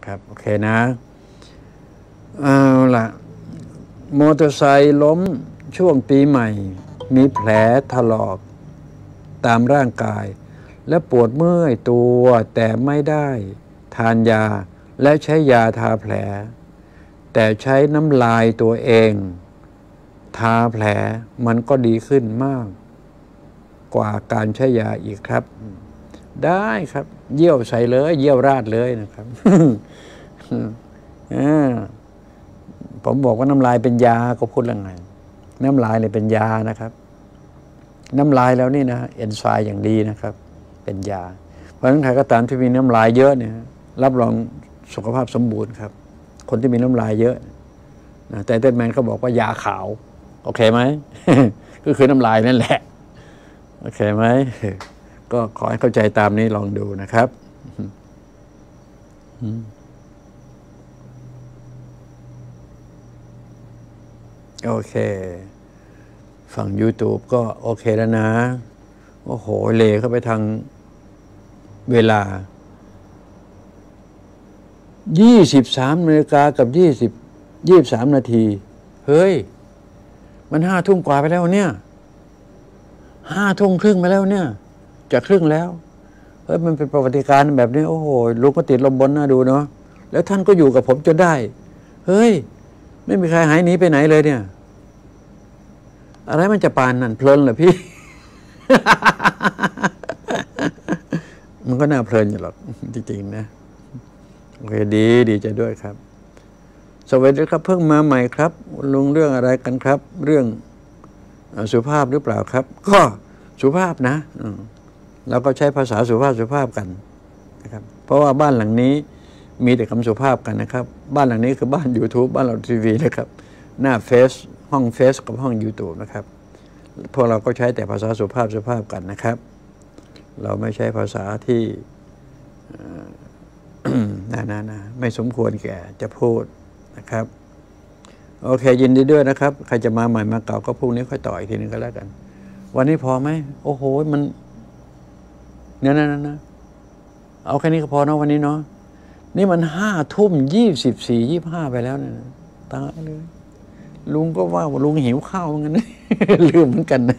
ครับโอเคนะเอาล่ะมอเตอร์ไซค์ล้มช่วงปีใหม่มีแผลถลอกตามร่างกายและปวดเมื่อยตัวแต่ไม่ได้ทานยาและใช้ยาทาแผลแต่ใช้น้ำลายตัวเองทาแผลมันก็ดีขึ้นมากกว่าการใช้ยาอีกครับได้ครับเยี่ยวใส่เลยเยี่ยวราดเลยนะครับ ผมบอกว่าน้ำลายเป็นยาก็พูดยังไงน้ำลายเนี่ยเป็นยานะครับน้ำลายแล้วนี่นะเอนไซม์อย่างดีนะครับเป็นยาเพราะฉะนั้นใครก็ตามที่มีน้ำลายเยอะเนี่ยรับรองสุขภาพสมบูรณ์ครับคนที่มีน้ำลายเยอะนะแต่เต้นแมนเขาบอกว่ายาขาวโอเคไหม ก็คือน้ำลายนั่นแหละโอเคไหมก็ขอให้เข้าใจตามนี้ลองดูนะครับโอเคฝั่ง YouTube ก็โอเคแล้วนะโอ้โหเลเข้าไปทางเวลา 23 นาฬิกากับ23 นาทีเฮ้ยมัน5 ทุ่มกว่าไปแล้วเนี่ย5 ทุ่มครึ่งไปแล้วเนี่ยจะครึ่งแล้วเฮ้ยมันเป็นประวัติการณ์แบบนี้โอ้โหลูกก็ติดลมบนน่าดูเนาะแล้วท่านก็อยู่กับผมจนได้เฮ้ยไม่มีใครหายหนีไปไหนเลยเนี่ยอะไรมันจะปานนั่นเพลินเหรอพี่ มันก็น่าเพลินอยู่หรอกจริงๆนะโอเคดีใจด้วยครับสวัสดีครับเพิ่งมาใหม่ครับลุงเรื่องอะไรกันครับเรื่องสุภาพหรือเปล่าครับก็สุภาพนะเราก็ใช้ภาษาสุภาพกันนะครับเพราะว่าบ้านหลังนี้มีแต่คำสุภาพกันนะครับบ้านหลังนี้คือบ้าน YouTube บ้านเราทีวีนะครับหน้าเฟซห้องเฟซกับห้อง YouTube นะครับพวกเราก็ใช้แต่ภาษาสุภาพกันนะครับเราไม่ใช้ภาษาที่ไม่สมควรแก่จะพูดนะครับโอเคยินดีด้วยนะครับใครจะมาใหม่มาเก่าก็พรุ่งนี้ค่อยต่ออีกทีนึงก็แล้วกันวันนี้พอไหมโอ้โหมันนะเอาแค่นี้ก็พอเนาะวันนี้เนาะนี่มัน5 ทุ่ม 24 25ไปแล้วเนี่ยตายเลยลุงก็ว่าลุงหิวข้าวเหมือนกันนะ ลืมเหมือนกันนะ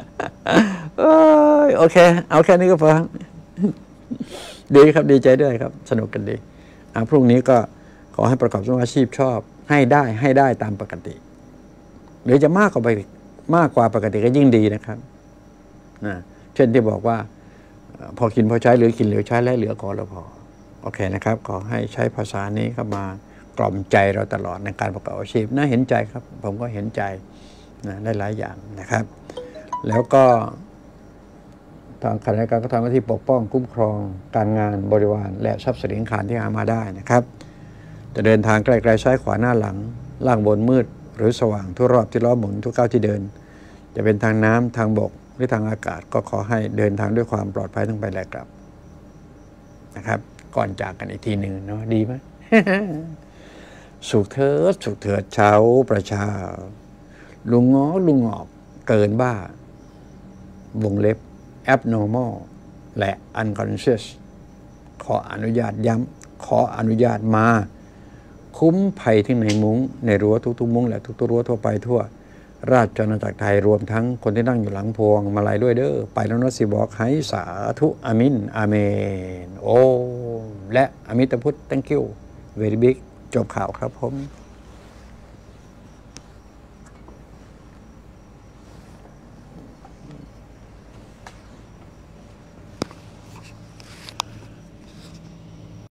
โอเคเอาแค่นี้ก็พอดีครับดีใจด้วยครับสนุกกันดีพรุ่งนี้ก็ขอให้ประกอบอาชีพชอบให้ได้ตามปกติหรือจะมากกว่าปกติก็ยิ่งดีนะครับเช่นที่บอกว่าพอกินพอใช้หรือกินเหลือใช้และเหลือขอเราพอโอเคนะครับขอให้ใช้ภาษานี้เข้ามากล่อมใจเราตลอดในการประกอบอาชีพน่าเห็นใจครับผมก็เห็นใจได้หลายอย่างนะครับแล้วก็ทางคณะกรรมการก็ทำหน้าที่ปกป้องคุ้มครองการงานบริวารและทรัพย์สินที่หามาได้นะครับจะเดินทางไกลๆซ้ายขวาหน้าหลังล่างบนมืดหรือสว่างทั่วรอบที่ล้อหมุนทุกก้าวที่เดินจะเป็นทางน้ำทางบกหรือทางอากาศก็ขอให้เดินทางด้วยความปลอดภัยทั้งไปและกลับนะครับก่อนจากกันอีกทีหนึ่งเนาะดีไหม สุขเถิดชาวประชาลุงงอกเกินบ้าวงเล็บ abnormal และ unconscious ขออนุญาตย้ำขออนุญาตมาคุ้มภัยที่ในมุ้งในรั้วทุกๆมุ้งและทุกๆรั้วทั่วไปทั่วราชอาณาจักรไทยรวมทั้งคนที่นั่งอยู่หลังพวงมาลัยด้วยเด้อไปแล้วนะสิบอกให้สาธุอามินอาเมนโอและอมิตพุทธ thank you very big จบข่าวครับผม